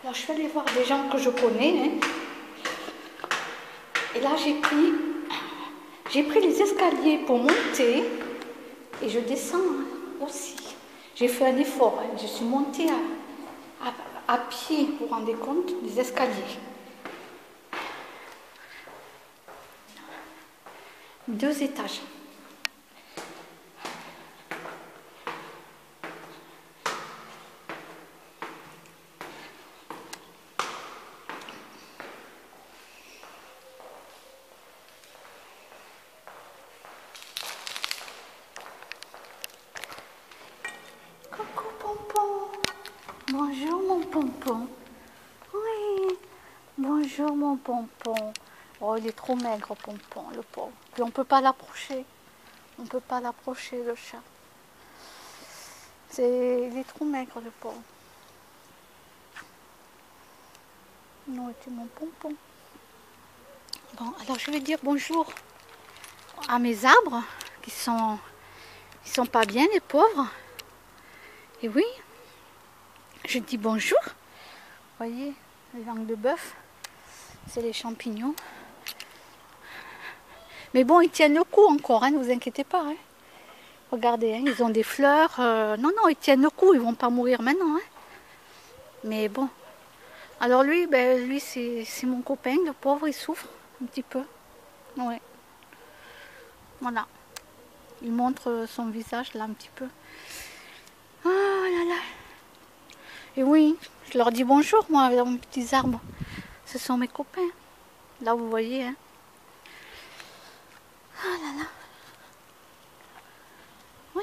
Alors je suis allée voir des gens que je connais. Hein. Et là j'ai pris les escaliers pour monter et je descends aussi. J'ai fait un effort. Hein. Je suis montée à pied, vous vous rendez compte, des escaliers. 2 étages. Coucou Pompon. Bonjour mon Pompon. Oui. Bonjour mon Pompon. Oh, il est trop maigre Pompon, le pauvre. Puis on ne peut pas l'approcher. On ne peut pas l'approcher le chat. Il est trop maigre le pauvre. Non, tu mon Pompon. Bon, alors je vais dire bonjour à mes arbres qui sont pas bien les pauvres. Et oui, je dis bonjour. Vous voyez, les langues de bœuf, c'est les champignons. Mais bon, ils tiennent le coup encore, hein, ne vous inquiétez pas. Hein. Regardez, hein, ils ont des fleurs. Non, ils tiennent le coup, ils ne vont pas mourir maintenant. Hein. Mais bon. Alors lui, c'est mon copain, le pauvre, il souffre un petit peu. Ouais. Voilà. Il montre son visage là un petit peu. Oh là là. Et oui, je leur dis bonjour, moi, avec mes petits arbres. Ce sont mes copains. Là, vous voyez. Hein. Oh là là. Oui.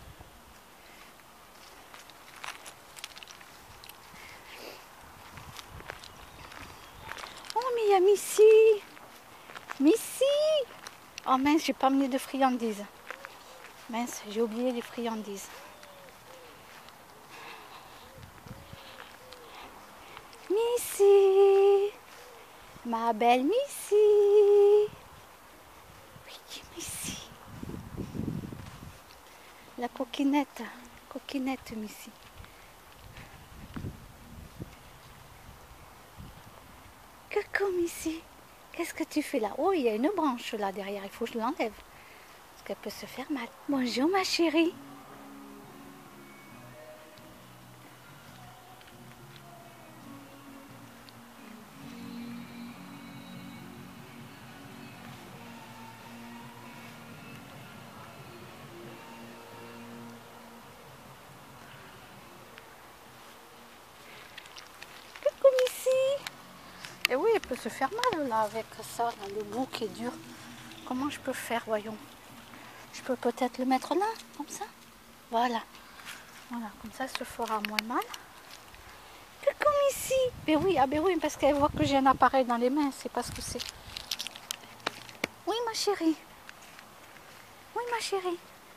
Oh, mais il y a Missy. Missy. Oh mince, j'ai pas amené de friandises. Mince, j'ai oublié les friandises. Missy. Ma belle Missy. Oui, Missy. La coquinette Missy. Coucou Missy. Qu'est-ce que tu fais là? Oh, il y a une branche là derrière, il faut que je l'enlève. Parce qu'elle peut se faire mal. Bonjour ma chérie. Coucou Missy. Et oui, elle peut se faire mal là avec ça, là, le bout qui est dur. Comment je peux faire, voyons? Je peux peut-être le mettre là, comme ça. Voilà. Voilà, comme ça, se fera moins mal. Coucou Missy. Ben oui, parce qu'elle voit que j'ai un appareil dans les mains, c'est parce que c'est. Oui, ma chérie. Oui, ma chérie.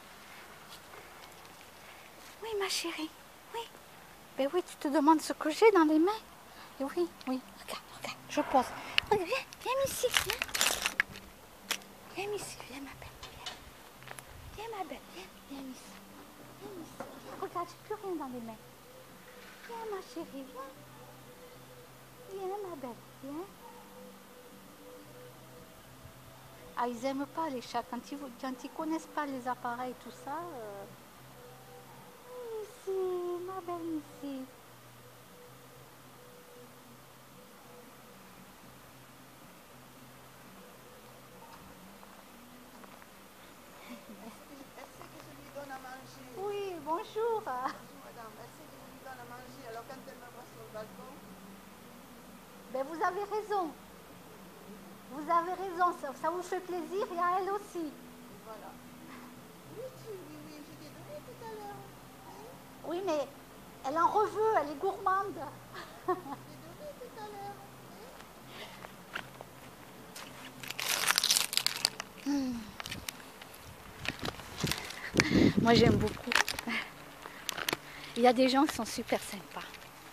Oui, ma chérie. Oui. Ben oui, tu te demandes ce que j'ai dans les mains. Et oui, regarde, je pose. Regarde, viens Missy, viens. Viens Missy, viens ma belle. Viens ma belle, viens Missy. Viens Missy. Regarde, j'ai plus rien dans les mains. Viens ma chérie, viens. Viens ma belle, viens. Ah, ils n'aiment pas les chats. Quand ils connaissent pas les appareils, tout ça. Missy, ma belle Missy. Oui, bonjour. Bonjour madame, est-ce que je lui donne à manger alors quand elle me voit sur le balcon? Ben vous avez raison. Vous avez raison, ça vous fait plaisir et à elle aussi. Voilà. Oui, je t'ai donné tout à l'heure. Oui, mais elle en reveut, elle est gourmande. Je t'ai donné tout à l'heure. Moi j'aime beaucoup. Il y a des gens qui sont super sympas.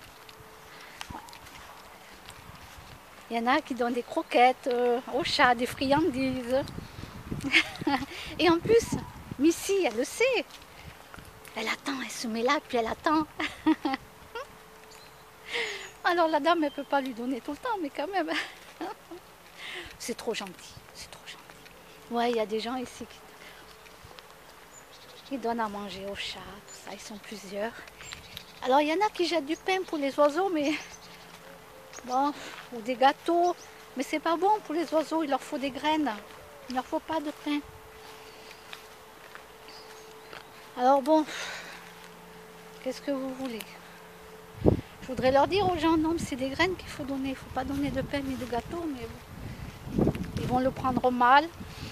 Il y en a qui donnent des croquettes aux chats, des friandises. Et en plus, Missy, elle le sait. Elle attend, elle se met là, puis elle attend. Oh Alors la dame, elle ne peut pas lui donner tout le temps, mais quand même. C'est trop gentil, c'est trop gentil. Ouais, il y a des gens ici qui donnent à manger aux chats, tout ça, ils sont plusieurs. Alors il y en a qui jettent du pain pour les oiseaux, mais bon, ou des gâteaux, mais c'est pas bon pour les oiseaux, il leur faut des graines, il leur faut pas de pain. Alors bon, qu'est-ce que vous voulez? Je voudrais leur dire aux gens, non, c'est des graines qu'il faut donner, il ne faut pas donner de pain ni de gâteau, mais bon, ils vont le prendre mal.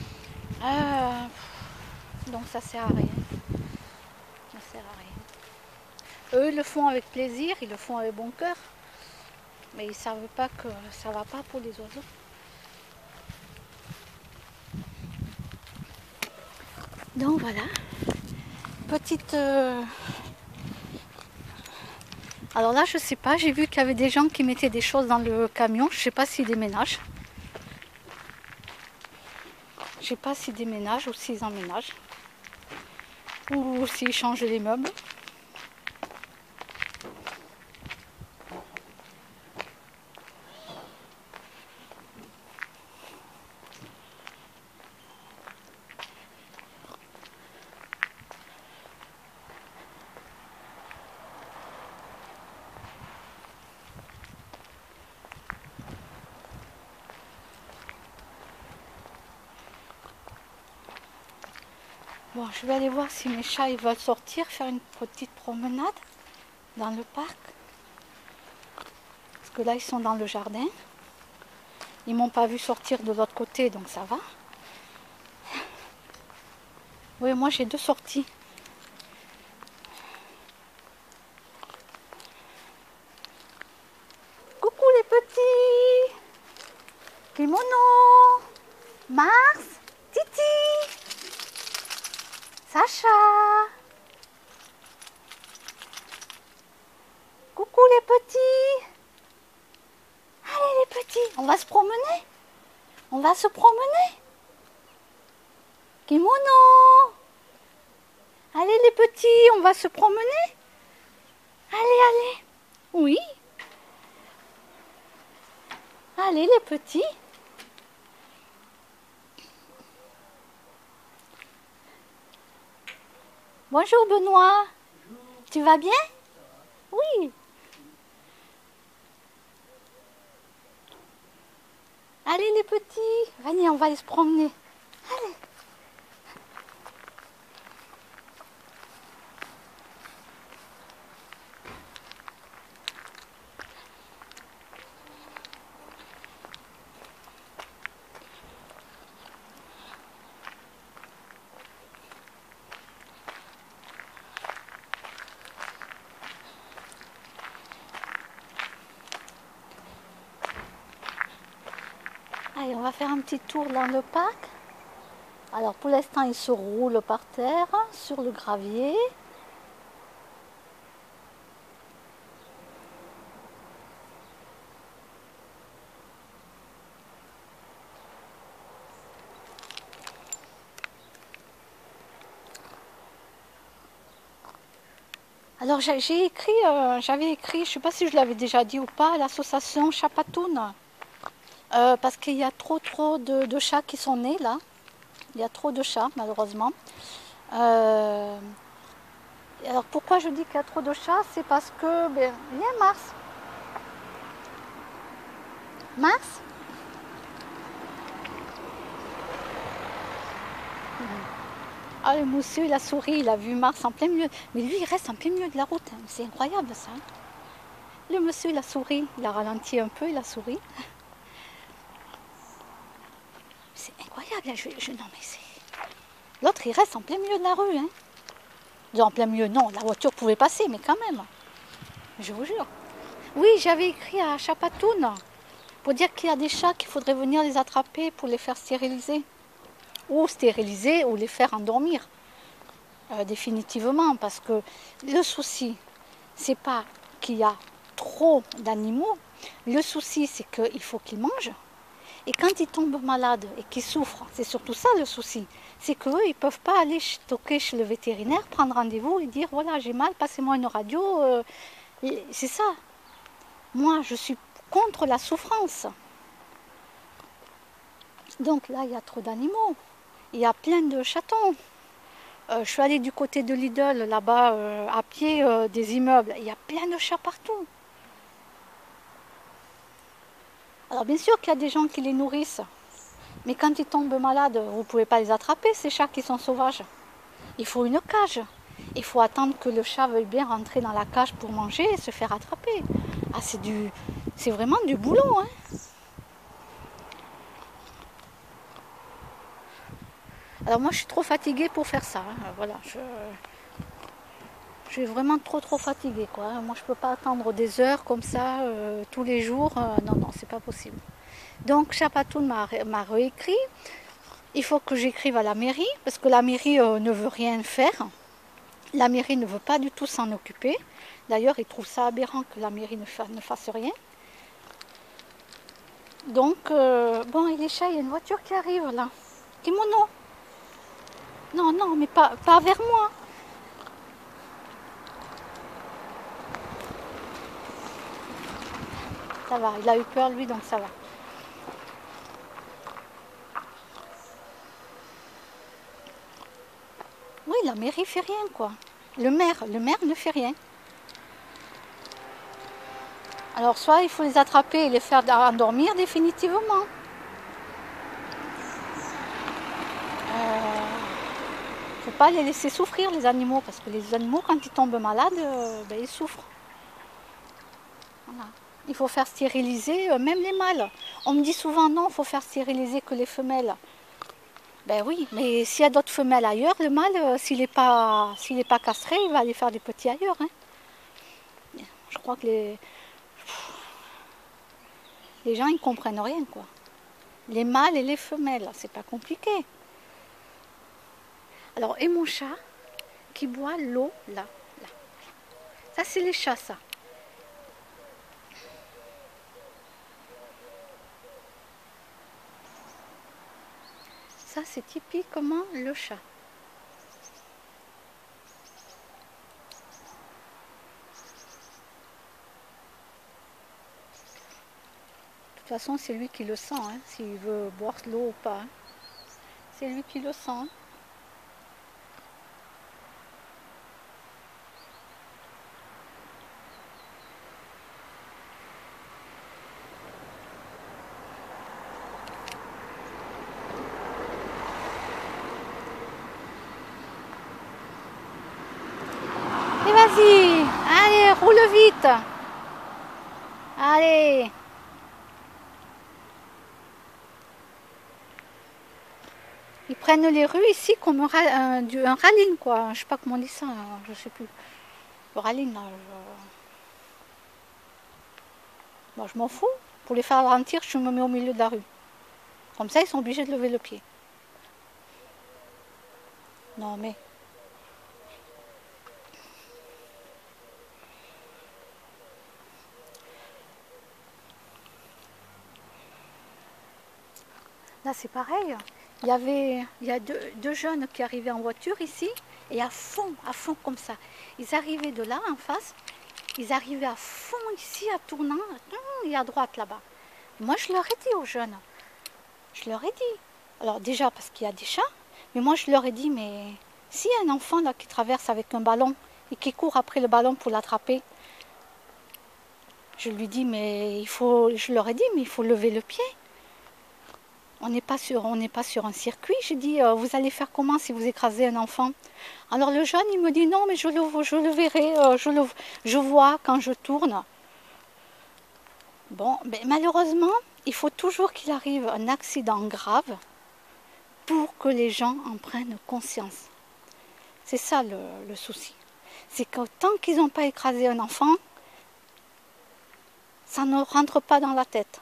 Donc ça sert à rien. Ça sert à rien. Eux, ils le font avec plaisir, ils le font avec bon cœur, mais ils ne savent pas que ça ne va pas pour les oiseaux. Donc voilà, petite... Alors là, je sais pas, j'ai vu qu'il y avait des gens qui mettaient des choses dans le camion, je sais pas s'ils déménagent. Je sais pas s'ils déménagent ou s'ils emménagent. Ou s'ils changent les meubles. Bon, je vais aller voir si mes chats ils veulent sortir, faire une petite promenade dans le parc. Parce que là, ils sont dans le jardin. Ils m'ont pas vu sortir de l'autre côté, donc ça va. Oui, moi j'ai 2 sorties. Coucou les petits! Kimono! Mars! Titi! Sacha! Coucou les petits! Allez les petits, on va se promener? On va se promener? Kimono! Allez les petits, on va se promener? Allez, allez! Oui? Allez les petits! Bonjour Benoît! Tu vas bien? Oui! Allez les petits! Venez, on va aller se promener! Allez! Allez, on va faire un petit tour dans le parc. Alors pour l'instant, il se roule par terre sur le gravier. Alors j'avais écrit, je ne sais pas si je l'avais déjà dit ou pas, à l'association Chapatoun. Parce qu'il y a trop de chats qui sont nés là. Il y a trop de chats malheureusement. Alors pourquoi je dis qu'il y a trop de chats? C'est parce que... Ben, viens Mars. Mars? Ah le monsieur, il a souri, il a vu Mars en plein milieu. Mais lui, il reste en plein milieu de la route. Hein. C'est incroyable ça. Le monsieur, il a souri, il a ralenti un peu, il a souri. C'est incroyable. Non mais c'est... L'autre, il reste en plein milieu de la rue. Hein. En plein milieu, non, la voiture pouvait passer, mais quand même. Je vous jure. Oui, j'avais écrit à Chapatoun pour dire qu'il y a des chats qu'il faudrait venir les attraper pour les faire stériliser. Ou stériliser ou les faire endormir. Définitivement, parce que le souci, c'est pas qu'il y a trop d'animaux. Le souci, c'est qu'il faut qu'ils mangent. Et quand ils tombent malades et qu'ils souffrent, c'est surtout ça le souci. C'est qu'eux, ils ne peuvent pas aller toquer chez le vétérinaire, prendre rendez-vous et dire voilà, j'ai mal, passez-moi une radio. C'est ça. Moi, je suis contre la souffrance. Donc là, il y a trop d'animaux. Il y a plein de chatons. Je suis allée du côté de Lidl, là-bas, à pied des immeubles. Il y a plein de chats partout. Alors bien sûr qu'il y a des gens qui les nourrissent. Mais quand ils tombent malades, vous ne pouvez pas les attraper, ces chats qui sont sauvages. Il faut une cage. Il faut attendre que le chat veuille bien rentrer dans la cage pour manger et se faire attraper. Ah, c'est vraiment du boulot, hein. Alors moi, je suis trop fatiguée pour faire ça, hein. Voilà, je suis vraiment trop fatiguée, quoi. Moi, je peux pas attendre des heures comme ça tous les jours. Non, non, c'est pas possible. Donc, Chapatoun m'a réécrit. Il faut que j'écrive à la mairie parce que la mairie ne veut rien faire. La mairie ne veut pas du tout s'en occuper. D'ailleurs, ils trouvent ça aberrant que la mairie ne fasse rien. Donc, bon, et les chats, il y a une voiture qui arrive là. Kimono. Non, non, mais pas vers moi. Ça va, il a eu peur lui, donc ça va. Oui, la mairie fait rien, quoi. Le maire ne fait rien. Alors, soit il faut les attraper et les faire endormir définitivement. Il ne faut pas les laisser souffrir, les animaux, parce que les animaux, quand ils tombent malades, ben, ils souffrent. Voilà. Il faut faire stériliser même les mâles. On me dit souvent non, il faut faire stériliser que les femelles. Ben oui, mais s'il y a d'autres femelles ailleurs, le mâle, s'il n'est pas castré, il va aller faire des petits ailleurs, hein. Je crois que les gens, ils comprennent rien, quoi. Les mâles et les femelles, c'est pas compliqué. Alors, et mon chat qui boit l'eau, là, là. Ça, c'est les chats, ça. Ça, c'est typiquement le chat. De toute façon, c'est lui qui le sent, hein, s'il veut boire l'eau ou pas, hein. C'est lui qui le sent, hein. Et vas-y, allez, roule vite. Allez. Ils prennent les rues ici comme un rallying, quoi. Je sais pas comment on dit ça, je sais plus. Le rallying, là, moi, je m'en fous. Pour les faire ralentir, je me mets au milieu de la rue. Comme ça, ils sont obligés de lever le pied. Non, mais... Là, c'est pareil. Il y a deux jeunes qui arrivaient en voiture ici, et à fond comme ça. Ils arrivaient de là, en face. Ils arrivaient à fond ici, à tournant, et à droite là-bas. Moi, je leur ai dit aux jeunes. Je leur ai dit. Alors déjà, parce qu'il y a des chats, mais moi, je leur ai dit, mais s'il y a un enfant là qui traverse avec un ballon et qui court après le ballon pour l'attraper, je lui dis, mais je leur ai dit, mais il faut lever le pied. On n'est pas sur un circuit. J'ai dit, vous allez faire comment si vous écrasez un enfant? Alors le jeune, il me dit, non, mais je le verrai, je vois quand je tourne. Bon, mais malheureusement, il faut toujours qu'il arrive un accident grave pour que les gens en prennent conscience. C'est ça le souci. C'est que tant qu'ils n'ont pas écrasé un enfant, ça ne rentre pas dans la tête.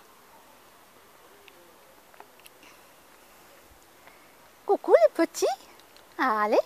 Coucou les petits. Allez.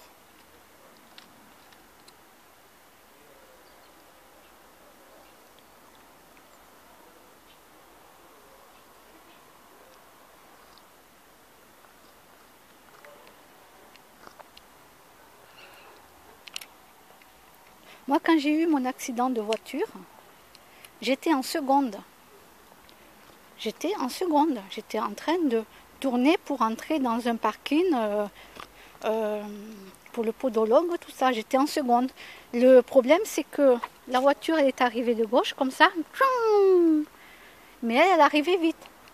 Moi, quand j'ai eu mon accident de voiture, J'étais en seconde. J'étais en seconde. J'étais en train de tourner pour entrer dans un parking euh, pour le podologue, tout ça. J'étais en seconde. Le problème, c'est que la voiture, elle est arrivée de gauche, comme ça. Mais elle arrivait vite.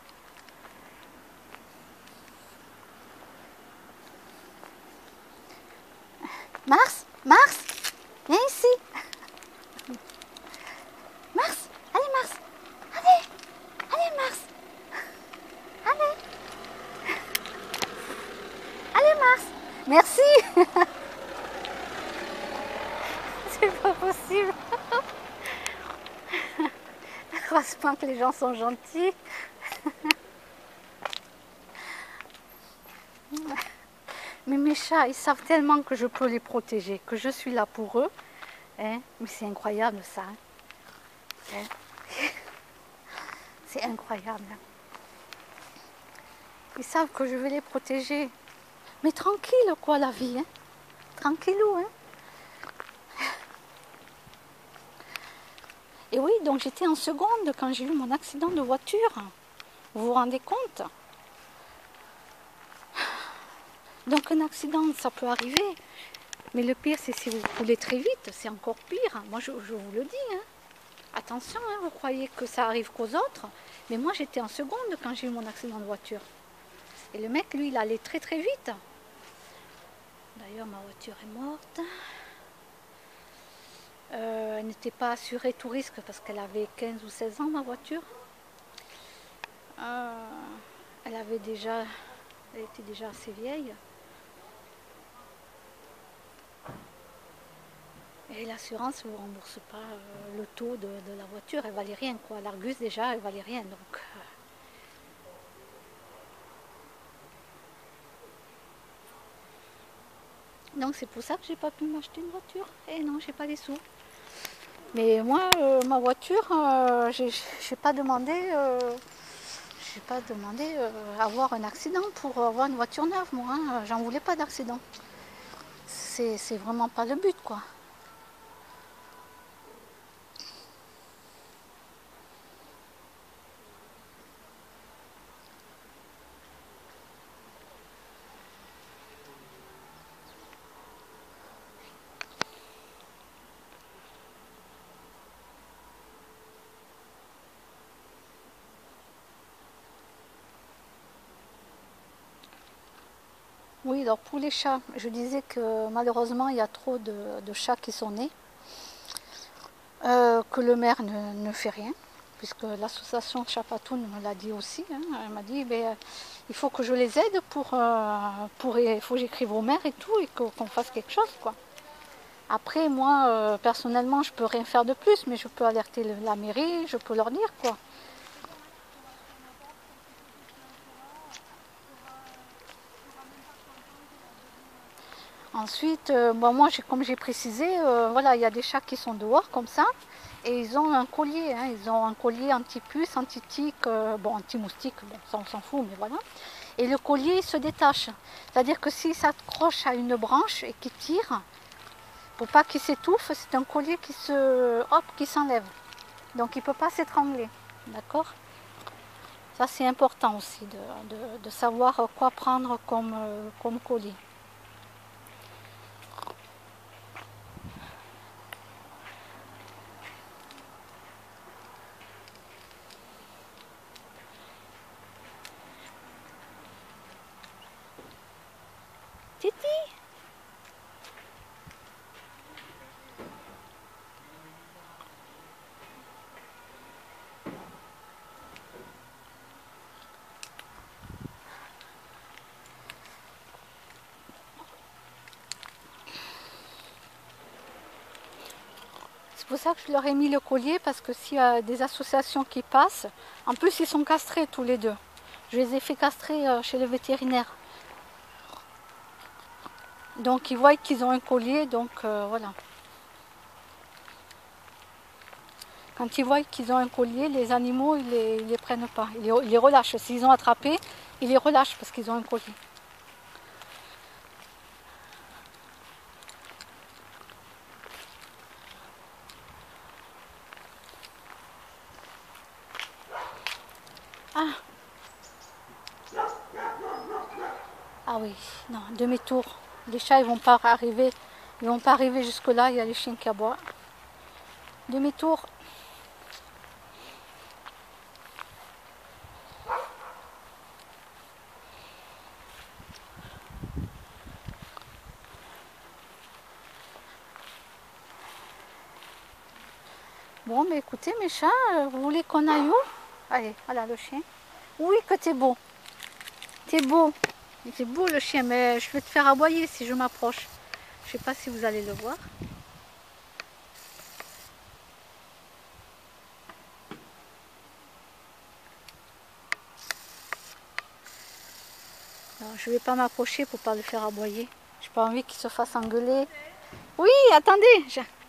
Mars, Mars, viens ici. Mars, allez Mars, allez, allez Mars, allez, allez Mars. Merci. C'est pas possible. Heureusement que les gens sont gentils. Mais mes chats, ils savent tellement que je peux les protéger, que je suis là pour eux. Hein? Mais c'est incroyable ça. Hein? C'est incroyable. Ils savent que je vais les protéger. Mais tranquille quoi la vie. Hein? Tranquillou. Hein? Et oui, donc j'étais en seconde quand j'ai eu mon accident de voiture. Vous vous rendez compte? Donc un accident, ça peut arriver. Mais le pire, c'est si vous roulez très vite, c'est encore pire. Moi, je vous le dis. Hein. Attention, hein, vous croyez que ça arrive qu'aux autres. Mais moi, j'étais en seconde quand j'ai eu mon accident de voiture. Et le mec, lui, il allait très très vite. D'ailleurs, ma voiture est morte. Elle n'était pas assurée tout risque parce qu'elle avait 15 ou 16 ans, ma voiture. Elle était déjà assez vieille. Et l'assurance ne vous rembourse pas le taux de la voiture, elle valait rien quoi. L'Argus déjà, elle valait rien. Donc c'est pour ça que j'ai pas pu m'acheter une voiture. Et non, j'ai pas les sous. Mais moi, ma voiture, j'ai pas demandé, avoir un accident pour avoir une voiture neuve. Moi, hein. J'en voulais pas d'accident. C'est vraiment pas le but quoi. Oui, alors pour les chats, je disais que malheureusement il y a trop de chats qui sont nés, que le maire ne fait rien, puisque l'association Chapatoun me l'a dit aussi. Hein, elle m'a dit il faut que je les aide il faut que j'écrive au maire et tout, et qu'on fasse quelque chose quoi. Après moi personnellement je peux rien faire de plus, mais je peux alerter la mairie, je peux leur dire quoi. Ensuite, moi, comme j'ai précisé, voilà, il y a des chats qui sont dehors comme ça, et ils ont un collier, hein, ils ont un collier anti-puce, anti-tique, bon, anti-moustique, bon, ça on s'en fout, mais voilà. Et le collier il se détache, c'est-à-dire que s'il s'accroche à une branche et qu'il tire, pour pas qu'il s'étouffe, c'est un collier qui s'enlève. Donc il ne peut pas s'étrangler, d'accord? Ça c'est important aussi de savoir quoi prendre comme collier. Titi. C'est pour ça que je leur ai mis le collier, parce que s'il y a des associations qui passent, en plus ils sont castrés tous les deux. Je les ai fait castrer chez le vétérinaire. Donc ils voient qu'ils ont un collier, donc voilà. Quand ils voient qu'ils ont un collier, les animaux, ils les prennent pas. Ils les relâchent. S'ils ont attrapé, ils les relâchent parce qu'ils ont un collier. Ah oui, non, demi-tour. Les chats, ils vont pas arriver. Ils vont pas arriver jusque-là. Il y a les chiens qui aboient. Demi-tour. Bon, mais écoutez, mes chats, vous voulez qu'on aille où? Allez, voilà le chien. Oui, que t'es beau. T'es beau. C'est beau le chien, mais je vais te faire aboyer si je m'approche. Je sais pas si vous allez le voir. Je vais pas m'approcher pour pas le faire aboyer. J'ai pas envie qu'il se fasse engueuler. Oui, attendez.